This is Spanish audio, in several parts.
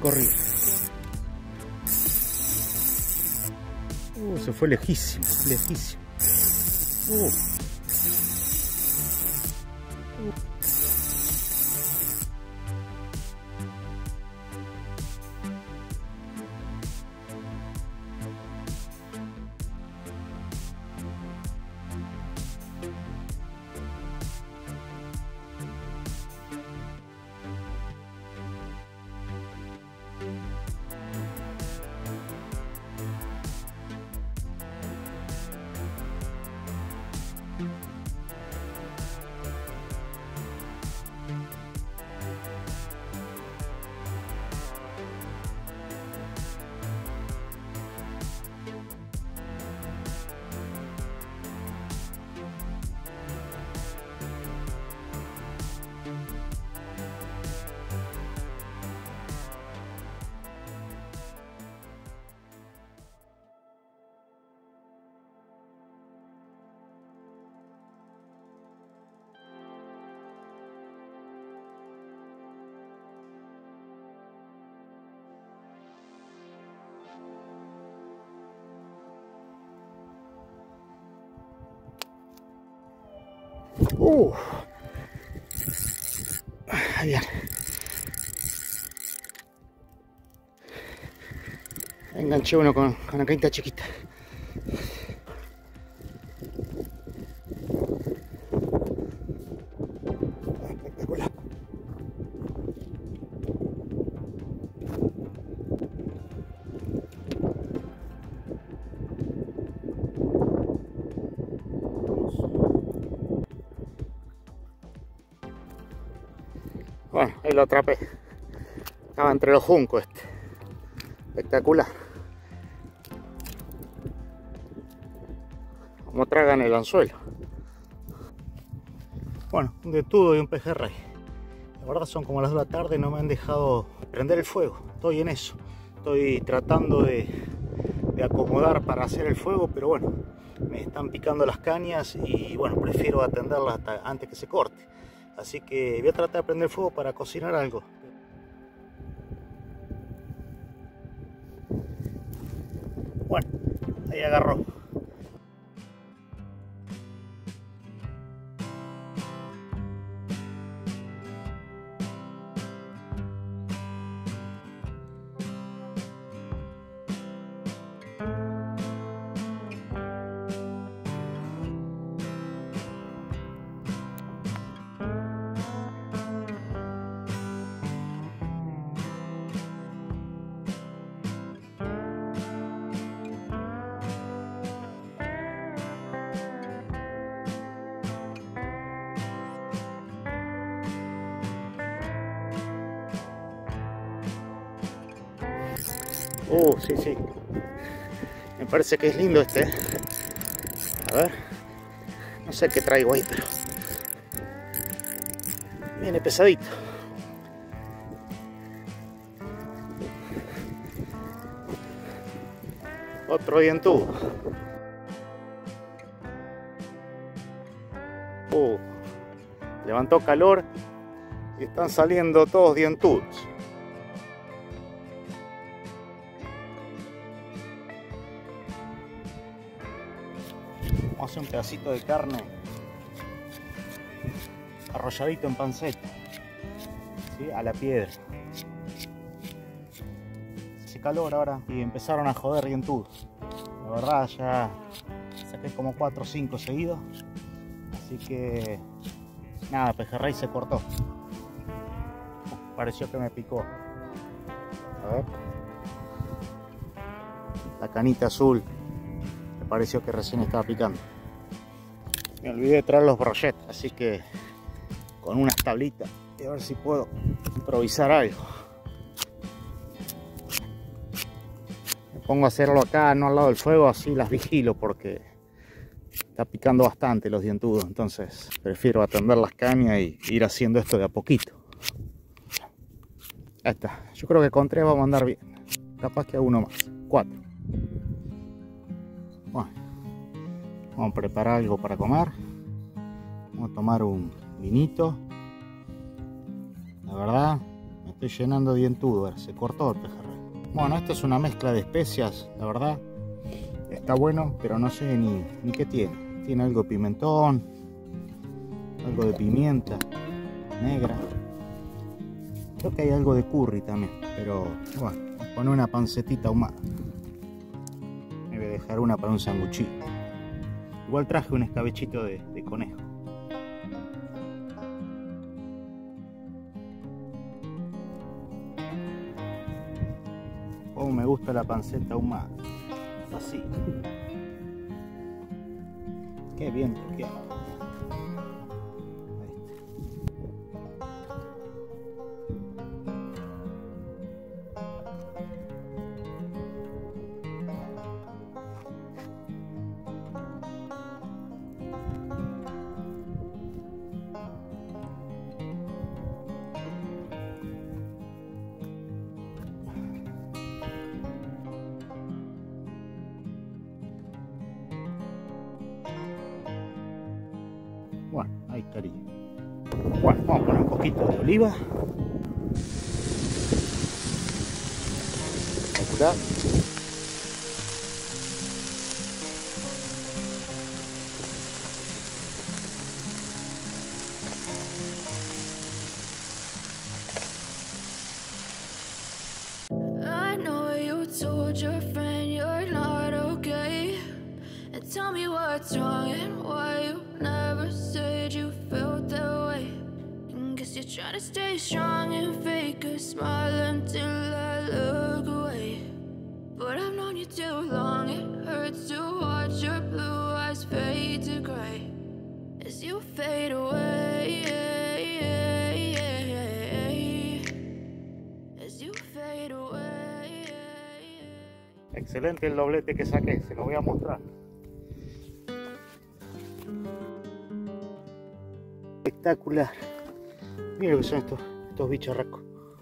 corrido. Se fue lejísimo, lejísimo. Bien. Enganché uno con la cañita chiquita. Espectacular. Bueno, ahí lo atrapé. Estaba entre los juncos este. Espectacular. Como tragan el anzuelo. Bueno, un dentudo y un pejerrey. La verdad son como las 2 de la tarde, no me han dejado prender el fuego. Estoy en eso. Estoy tratando de acomodar para hacer el fuego, pero bueno, me están picando las cañas y bueno, prefiero atenderlas antes que se corte. Así que voy a tratar de prender el fuego para cocinar algo. Bueno, ahí agarró. Sí, sí. Me parece que es lindo este. A ver. No sé qué traigo ahí, pero viene pesadito. Otro dientudo. Levantó calor y están saliendo todos dientudos. Vamos a hacer un pedacito de carne arrolladito en panceta, ¿sí? A la piedra. Hace calor ahora y empezaron a joder dientudos. La verdad ya saqué como 4 o 5 seguidos, así que nada, pejerrey se cortó. Pareció que me picó. A ver, la canita azul me pareció que recién estaba picando. Me olvidé de traer los brochettes, así que con unas tablitas y a ver si puedo improvisar algo. Me pongo a hacerlo acá, no al lado del fuego, así las vigilo porque está picando bastante los dientudos, entonces prefiero atender las cañas y ir haciendo esto de a poquito. Ahí está, yo creo que con 3 vamos a andar bien, capaz que a uno más, 4. Bueno, vamos a preparar algo para comer. Vamos a tomar un vinito. La verdad, me Estoy llenando dientudo, ahora se cortó el pejerrey. Bueno, esto es una mezcla de especias, la verdad. Está bueno, pero no sé ni qué tiene. Tiene algo de pimentón, algo de pimienta negra. Creo que hay algo de curry también, pero bueno, pone una pancetita ahumada. Me voy a dejar una para un sanguchito. Igual traje un escabechito de conejo. Oh, me gusta la panceta ahumada. Así. Qué bien toqueado. Bueno, ahí estaría. Bueno, vamos a poner un poquito de oliva. Espectacular. I know you told your friend you're not okay, and tell me what's wrong and why you never said you felt that way. And guess you're trying to stay strong and fake a smile until I look away. But I've known you too long, it hurts to watch your blue eyes fade to gray as you fade away. As you fade away. Excelente el doblete que saqué, se lo voy a mostrar. Espectacular. Mira lo que son estos bicharracos.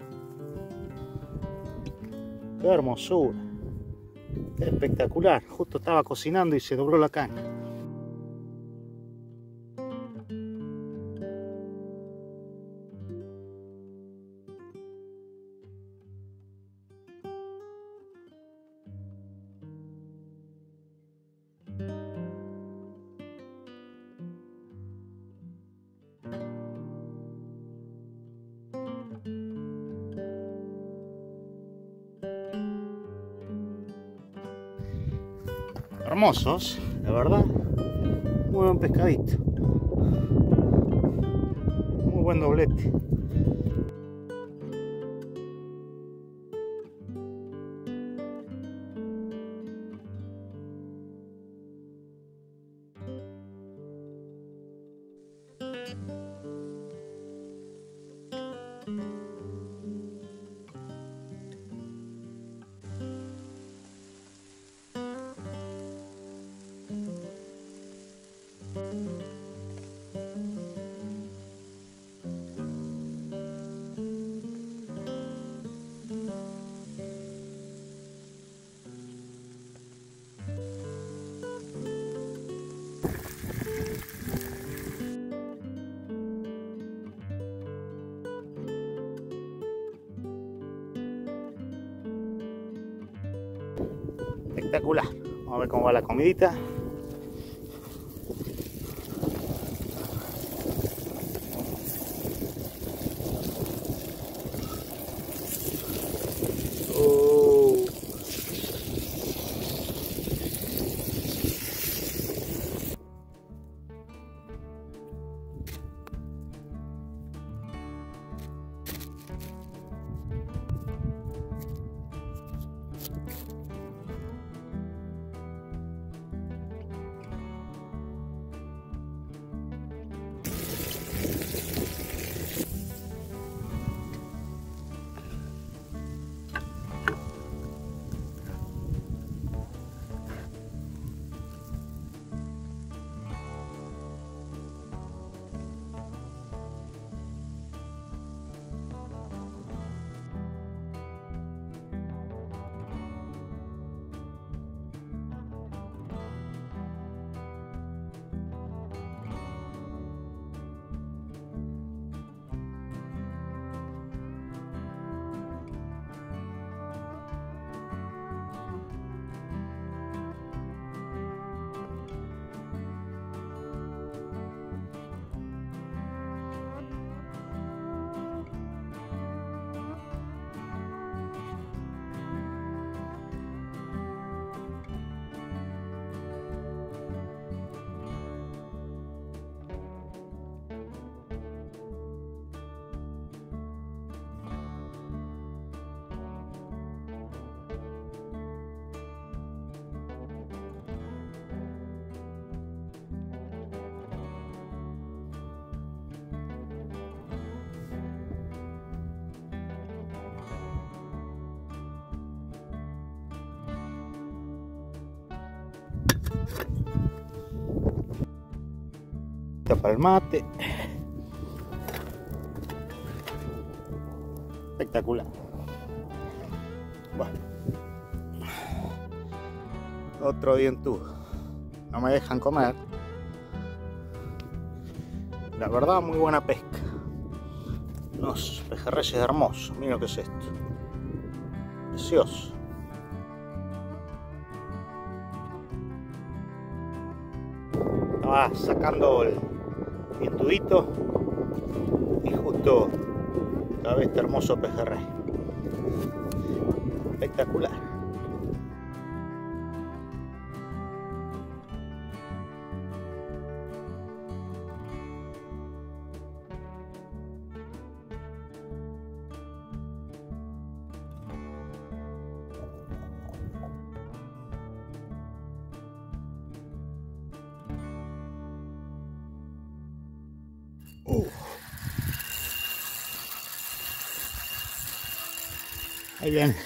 Qué hermosura. Qué espectacular. Justo estaba cocinando y se dobló la caña. Hermosos, la verdad. Muy buen pescadito. Muy buen doblete. Espectacular. Vamos a ver cómo va la comidita. Para el mate. Espectacular. Bueno, otro dientudo. No me dejan comer. La verdad, muy buena pesca. Unos pejerreyes hermosos. Mira lo que es esto. Precioso. Estaba sacando el dientudito y justo cabe este hermoso pejerrey. Espectacular. Ahí viene.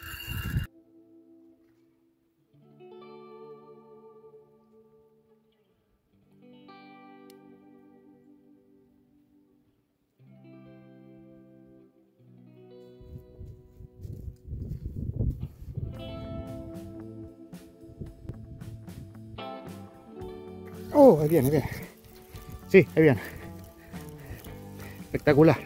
Oh, ahí viene, ahí viene. Sí, ahí viene. Espectacular.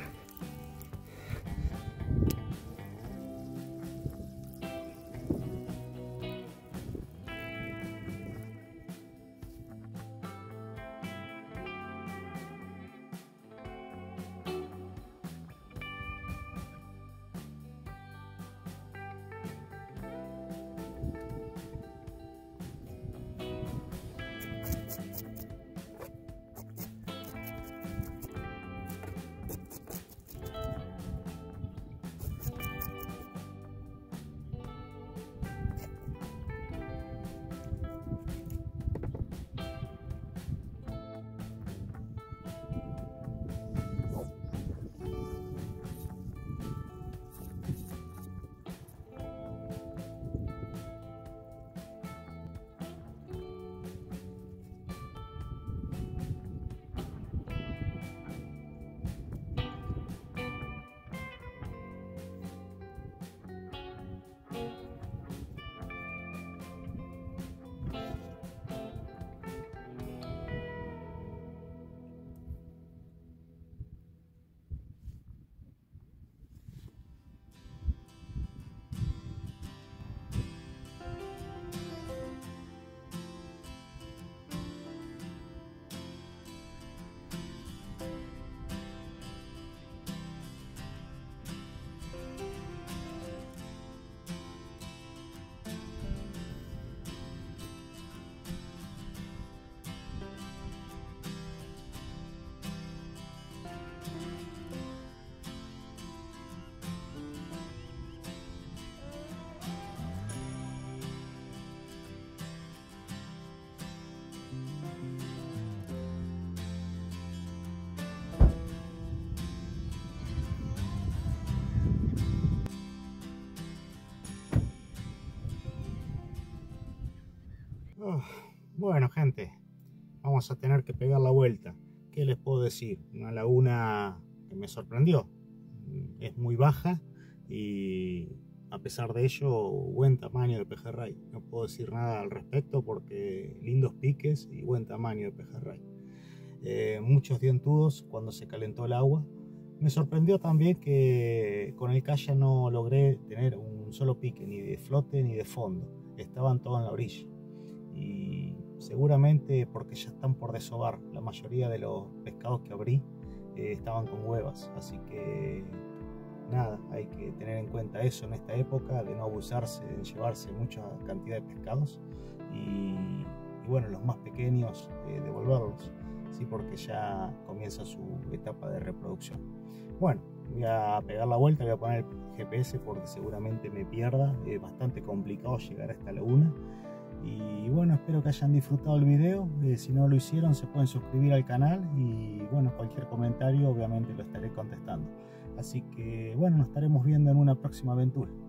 Bueno, gente, vamos a tener que pegar la vuelta. ¿Qué les puedo decir? Una laguna que me sorprendió. Es muy baja y a pesar de ello, buen tamaño de pejerrey. No puedo decir nada al respecto porque lindos piques y buen tamaño de pejerrey. Muchos dientudos cuando se calentó el agua. Me sorprendió también que con el kayak no logré tener un solo pique, ni de flote ni de fondo. Estaban todos en la orilla. Y seguramente porque ya están por desovar. La mayoría de los pescados que abrí estaban con huevas. Así que nada, hay que tener en cuenta eso en esta época, de no abusarse, de llevarse mucha cantidad de pescados. Y bueno, los más pequeños devolverlos, ¿sí? Porque ya comienza su etapa de reproducción. Bueno, voy a pegar la vuelta, voy a poner el GPS porque seguramente me pierda. Es bastante complicado llegar a esta laguna. Y bueno, espero que hayan disfrutado el video. Si no lo hicieron, se pueden suscribir al canal y bueno, cualquier comentario obviamente lo estaré contestando. Así que bueno, nos estaremos viendo en una próxima aventura.